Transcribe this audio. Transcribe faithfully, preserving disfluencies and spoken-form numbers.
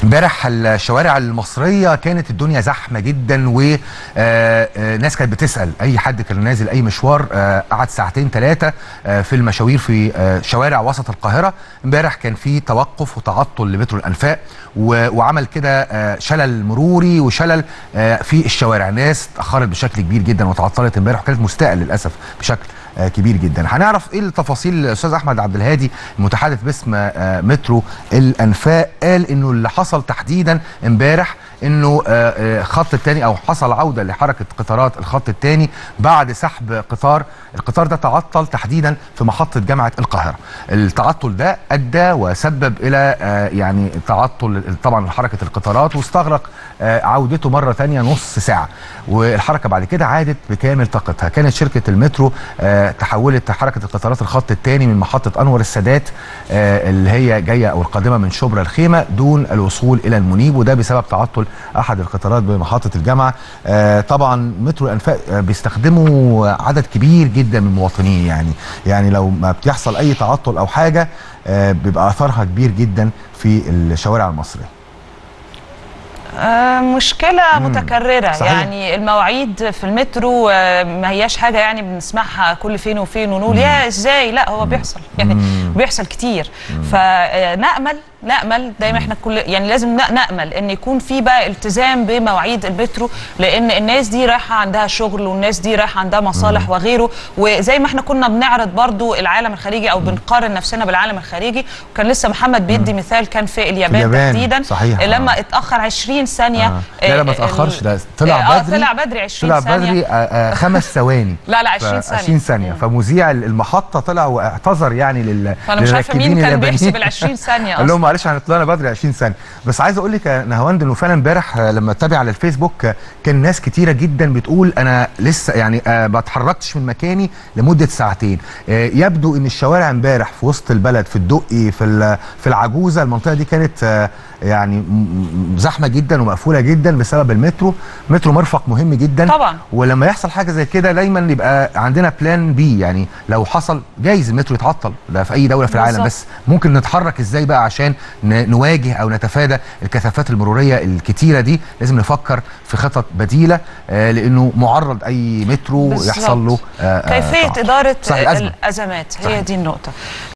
امبارح الشوارع المصريه كانت الدنيا زحمه جدا، وناس كانت بتسال اي حد كان نازل اي مشوار، قعد ساعتين ثلاثه في المشاوير في شوارع وسط القاهره. امبارح كان في توقف وتعطل لمترو الانفاق، وعمل كده شلل مروري وشلل في الشوارع. الناس اتاخرت بشكل كبير جدا وتعطلت امبارح، وكانت مستاءه للاسف بشكل كبير جدا. هنعرف ايه التفاصيل. الاستاذ احمد عبد الهادي المتحدث باسم مترو الانفاق قال انه اللي حصل تحديدا امبارح انه الخط الثاني او حصل عوده لحركه قطارات الخط الثاني بعد سحب قطار. القطار ده تعطل تحديدا في محطه جامعه القاهره. التعطل ده ادى وسبب الى يعني تعطل طبعا حركه القطارات، واستغرق عودته مره ثانيه نص ساعه، والحركه بعد كده عادت بكامل طاقتها. كانت شركه المترو تحولت حركه القطارات الخط الثاني من محطه انور السادات اللي هي جايه او القادمه من شبرا الخيمه دون الوصول الى المنيب، وده بسبب تعطل احد القطارات بمحطه الجامعه. طبعا مترو الانفاق بيستخدموا عدد كبير جدا من المواطنين، يعني يعني لو ما بيحصل اي تعطل او حاجه بيبقى اثرها كبير جدا في الشوارع المصريه. آه مشكلة مم. متكررة. صحيح. يعني المواعيد في المترو آه ما هياش حاجة يعني بنسمعها كل فين وفين ونقول يا ازاي، لا هو بيحصل يعني مم. بيحصل كتير. فنأمل نأمل دايما احنا كل يعني لازم نأمل ان يكون في بقى التزام بمواعيد المترو، لان الناس دي رايحة عندها شغل والناس دي رايحة عندها مصالح مم. وغيره. وزي ما احنا كنا بنعرض برضو العالم الخارجي او بنقارن نفسنا بالعالم الخارجي، وكان لسه محمد بيدي مم. مثال كان في اليابان, في اليابان تحديدا. صحيح. لما اتأخر عشرين ثانية. آه. لا لا ما تأخرش، ده طلع آه بدري. طلع بدري عشرين ثانية. طلع بدري آه خمس ثواني. لا لا عشرين ثانية. عشرين ثانية. فمذيع المحطة طلع واعتذر يعني لل فأنا مش عارفة مين كان بيحسب ال عشرين ثانية. قال لهم معلش احنا طلعنا بدري عشرين ثانية. بس عايز اقول لك يا نهاوند انه فعلا امبارح لما اتابع على الفيسبوك كان ناس كتيرة جدا بتقول انا لسه يعني آه ما اتحركتش من مكاني لمدة ساعتين. آه يبدو ان الشوارع امبارح في وسط البلد، في الدقي، في في العجوزة، المنطقة دي كانت آه يعني زحمه جدا ومقفوله جدا بسبب المترو. مترو مرفق مهم جدا طبعا، ولما يحصل حاجه زي كده دايما يبقى عندنا بلان بي. يعني لو حصل جايز المترو يتعطل، ده في اي دوله في العالم، بس ممكن نتحرك ازاي بقى عشان نواجه او نتفادى الكثافات المروريه الكتيره دي. لازم نفكر في خطط بديله آه لانه معرض اي مترو بالزبط. يحصل له آه كيفيه آه اداره الازمات. هي صحيح. دي النقطه.